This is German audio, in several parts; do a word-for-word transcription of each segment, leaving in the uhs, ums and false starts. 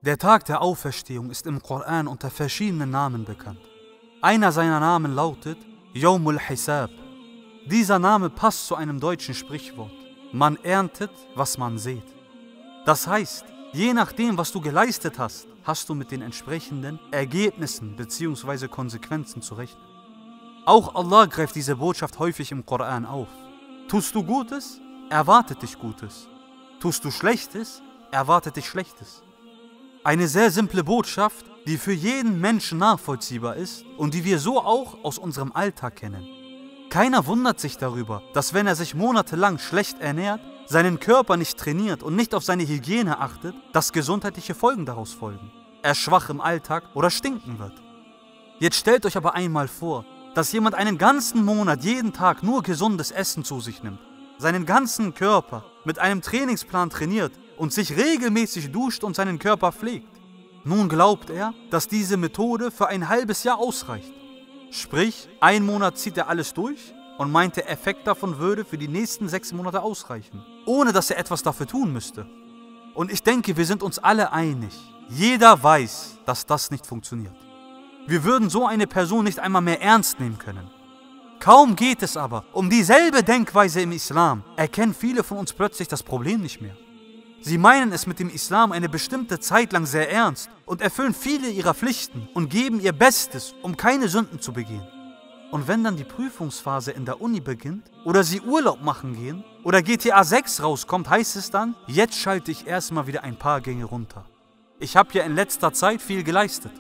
Der Tag der Auferstehung ist im Koran unter verschiedenen Namen bekannt. Einer seiner Namen lautet Yawmul Hisab. Dieser Name passt zu einem deutschen Sprichwort: Man erntet, was man sät. Das heißt, je nachdem, was du geleistet hast, hast du mit den entsprechenden Ergebnissen bzw. Konsequenzen zu rechnen. Auch Allah greift diese Botschaft häufig im Koran auf. Tust du Gutes, erwartet dich Gutes. Tust du Schlechtes, erwartet dich Schlechtes. Eine sehr simple Botschaft, die für jeden Menschen nachvollziehbar ist und die wir so auch aus unserem Alltag kennen. Keiner wundert sich darüber, dass wenn er sich monatelang schlecht ernährt, seinen Körper nicht trainiert und nicht auf seine Hygiene achtet, dass gesundheitliche Folgen daraus folgen. Er schwach im Alltag oder stinken wird. Jetzt stellt euch aber einmal vor, dass jemand einen ganzen Monat jeden Tag nur gesundes Essen zu sich nimmt, seinen ganzen Körper mit einem Trainingsplan trainiert und sich regelmäßig duscht und seinen Körper pflegt. Nun glaubt er, dass diese Methode für ein halbes Jahr ausreicht. Sprich, ein Monat zieht er alles durch und meint, der Effekt davon würde für die nächsten sechs Monate ausreichen, ohne dass er etwas dafür tun müsste. Und ich denke, wir sind uns alle einig. Jeder weiß, dass das nicht funktioniert. Wir würden so eine Person nicht einmal mehr ernst nehmen können. Kaum geht es aber um dieselbe Denkweise im Islam, erkennen viele von uns plötzlich das Problem nicht mehr. Sie meinen es mit dem Islam eine bestimmte Zeit lang sehr ernst und erfüllen viele ihrer Pflichten und geben ihr Bestes, um keine Sünden zu begehen. Und wenn dann die Prüfungsphase in der Uni beginnt oder sie Urlaub machen gehen oder G T A sechs rauskommt, heißt es dann, jetzt schalte ich erstmal wieder ein paar Gänge runter. Ich habe ja in letzter Zeit viel geleistet.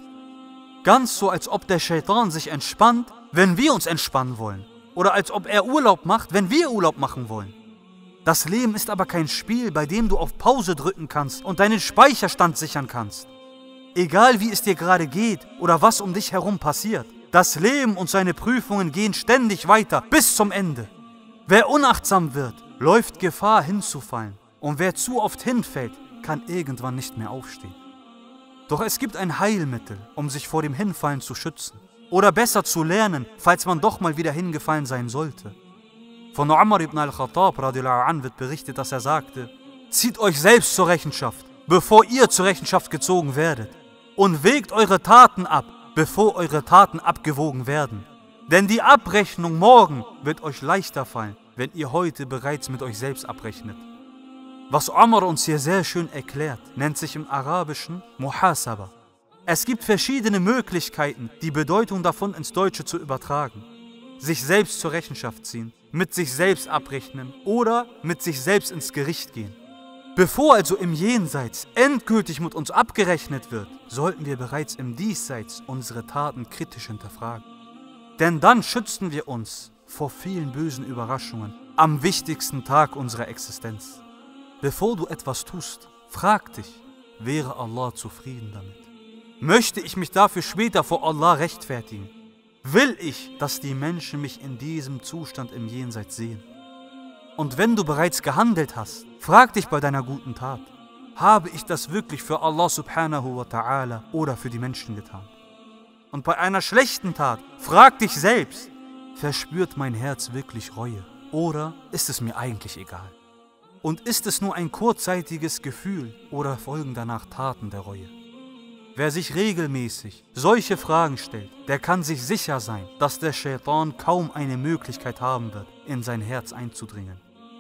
Ganz so, als ob der Shaitan sich entspannt, wenn wir uns entspannen wollen. Oder als ob er Urlaub macht, wenn wir Urlaub machen wollen. Das Leben ist aber kein Spiel, bei dem du auf Pause drücken kannst und deinen Speicherstand sichern kannst. Egal wie es dir gerade geht oder was um dich herum passiert, das Leben und seine Prüfungen gehen ständig weiter bis zum Ende. Wer unachtsam wird, läuft Gefahr hinzufallen. Und wer zu oft hinfällt, kann irgendwann nicht mehr aufstehen. Doch es gibt ein Heilmittel, um sich vor dem Hinfallen zu schützen. Oder besser zu lernen, falls man doch mal wieder hingefallen sein sollte. Von Umar ibn al-Khattab radiallahu anh wird berichtet, dass er sagte: Zieht euch selbst zur Rechenschaft, bevor ihr zur Rechenschaft gezogen werdet. Und wägt eure Taten ab, bevor eure Taten abgewogen werden. Denn die Abrechnung morgen wird euch leichter fallen, wenn ihr heute bereits mit euch selbst abrechnet. Was Umar uns hier sehr schön erklärt, nennt sich im Arabischen Muhasaba. Es gibt verschiedene Möglichkeiten, die Bedeutung davon ins Deutsche zu übertragen. Sich selbst zur Rechenschaft ziehen, mit sich selbst abrechnen oder mit sich selbst ins Gericht gehen. Bevor also im Jenseits endgültig mit uns abgerechnet wird, sollten wir bereits im Diesseits unsere Taten kritisch hinterfragen. Denn dann schützen wir uns vor vielen bösen Überraschungen am wichtigsten Tag unserer Existenz. Bevor du etwas tust, frag dich, wäre Allah zufrieden damit? Möchte ich mich dafür später vor Allah rechtfertigen? Will ich, dass die Menschen mich in diesem Zustand im Jenseits sehen? Und wenn du bereits gehandelt hast, frag dich bei deiner guten Tat: Habe ich das wirklich für Allah subhanahu wa ta'ala oder für die Menschen getan? Und bei einer schlechten Tat, frag dich selbst: Verspürt mein Herz wirklich Reue? Oder ist es mir eigentlich egal? Und ist es nur ein kurzzeitiges Gefühl oder folgen danach Taten der Reue? Wer sich regelmäßig solche Fragen stellt, der kann sich sicher sein, dass der Shaitan kaum eine Möglichkeit haben wird, in sein Herz einzudringen.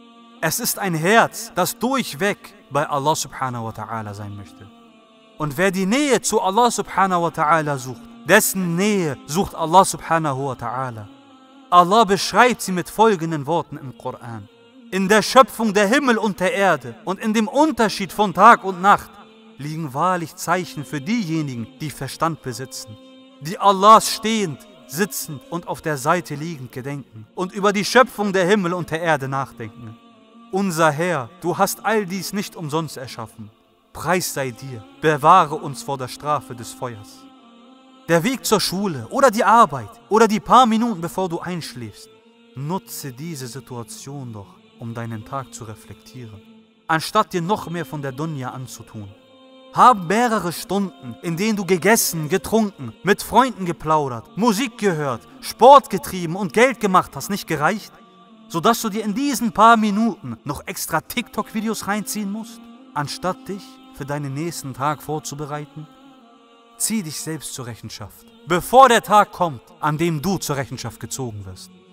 Es ist ein Herz, das durchweg bei Allah subhanahu wa ta'ala sein möchte. Und wer die Nähe zu Allah subhanahu wa ta'ala sucht, dessen Nähe sucht Allah subhanahu wa ta'ala. Allah beschreibt sie mit folgenden Worten im Koran: In der Schöpfung der Himmel und der Erde und in dem Unterschied von Tag und Nacht liegen wahrlich Zeichen für diejenigen, die Verstand besitzen, die Allahs stehend, sitzend und auf der Seite liegend gedenken und über die Schöpfung der Himmel und der Erde nachdenken. Unser Herr, du hast all dies nicht umsonst erschaffen. Preis sei dir, bewahre uns vor der Strafe des Feuers. Der Weg zur Schule oder die Arbeit oder die paar Minuten bevor du einschläfst, nutze diese Situation doch, um deinen Tag zu reflektieren, anstatt dir noch mehr von der Dunya anzutun. Haben mehrere Stunden, in denen du gegessen, getrunken, mit Freunden geplaudert, Musik gehört, Sport getrieben und Geld gemacht hast, nicht gereicht? Sodass du dir in diesen paar Minuten noch extra TikTok-Videos reinziehen musst? Anstatt dich für deinen nächsten Tag vorzubereiten? Zieh dich selbst zur Rechenschaft, bevor der Tag kommt, an dem du zur Rechenschaft gezogen wirst.